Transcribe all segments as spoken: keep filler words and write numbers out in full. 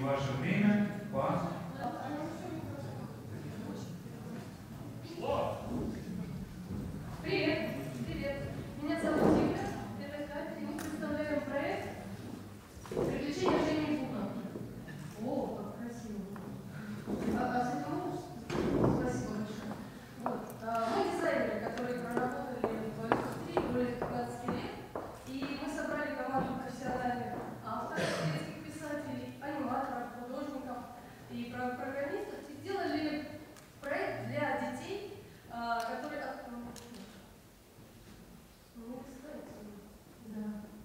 ваше время по... Привет! Привет! Меня зовут Дина, это Катя, и мы представляем проект «Приключения Жени Бука». О, как красиво! А, а с этим можно? Спасибо большое. Вот. А, мы дизайнеры, которые проработали в индустрии более пятнадцати лет, и мы собрали команду профессиональных авторов, детских писателей, аниматоров, художников и программистов, и сделали проект для детей, а, который... Да.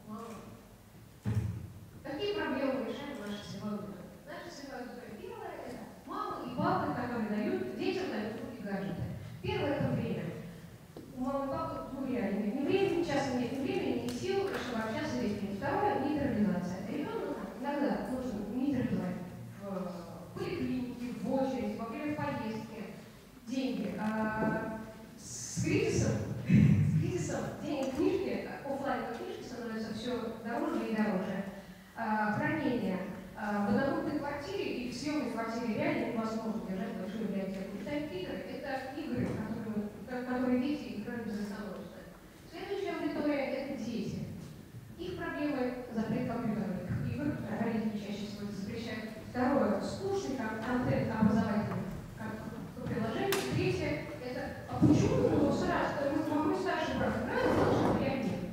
Какие проблемы решает наша сегодня? Наша сегодня первое – это мамы и папы, которые дают детям дают в руки гаджеты. Первое – это время. У мамы и папы ну, реально нет ни времени, часто нет ни времени, ни сил, чтобы общаться с детьми. Второе – нейтрализация. Ребенка иногда нужно нейтрализовать в поликлинике, в очереди, во время поездки, деньги. А с кризисом, с кризисом денег книжки, офлайн книжки становятся все дороже и дороже. А, хранение. А, в однокомнатной квартире и в съемной квартире реально невозможно держать большую библиотеку. Читать игры – это игры, которые, которые дети играют безостановочно. Следующая аудитория – это дети. Их проблемы – запрет компьютерных игр, родители чаще всего запрещают. Второе – скучный контент образовательный, как приложение. Третье – это а почему ну, мой старший брат играет, потому я нет.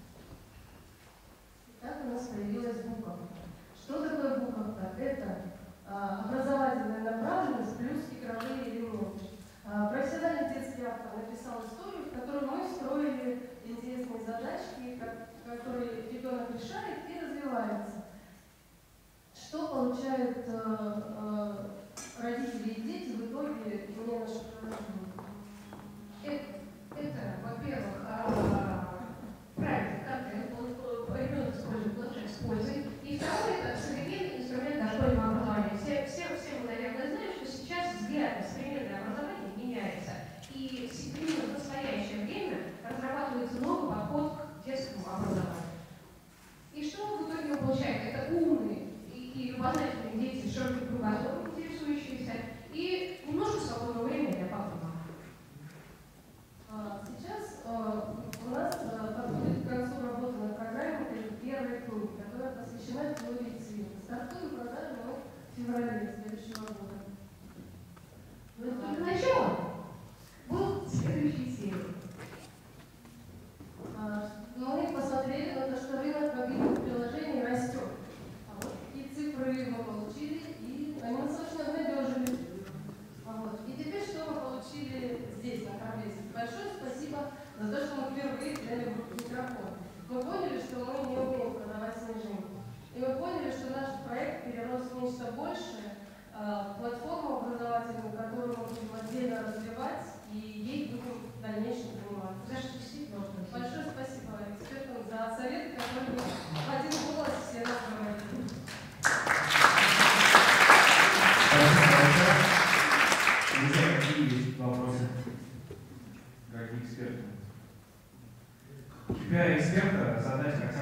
Так у нас появилась буковка. Что такое буковка? Это а, образовательная направленность плюс игровые элементы. А, профессиональный детский автор написал историю, в которой мы строили интересные задачки, которые ребенок решает и развивается. Что получают а, а, родители и дети в итоге не наше приложение? Это, это во-первых, а, правильный контент, ребенок использует планшет с пользой. И второе, это современный инструмент дошкольного образования. Все, все, все мы, наверное, знаем, что сейчас взгляд на современное образование меняется. И именно в настоящее время разрабатывается новый подход к детскому образованию. И что в итоге мы получаем? Это умные и, и любознательные дети, широким кругозором интересующиеся, и немножко свободного времени для папы и мамы. Сейчас у нас подходит к концу работы над программой первой книги, которая посвящена теории цвета. Стартуем программу мы в феврале следующего года. Но это только начало. Будут следующие серии. Мы посмотрели на то, что рынок мобильных приложений растет. А вот такие цифры мы получили, и они нас очень обнадежили. Вот. И теперь что мы получили здесь, на Харвесте? Большое спасибо за то, что мы впервые взяли в руки микрофон. Мы поняли, что мы не умеем продавать снижение. И мы поняли, что наш проект перерос в нечто большее, э, платформу образовательную, которую мы будем отдельно развивать, и ей будем в дальнейшем заниматься. За что действительно большое спасибо экспертам за советы, которые в один голос все нас говорили. Друзья, какие есть вопросы? Как эксперты? КПИ эксперта задать как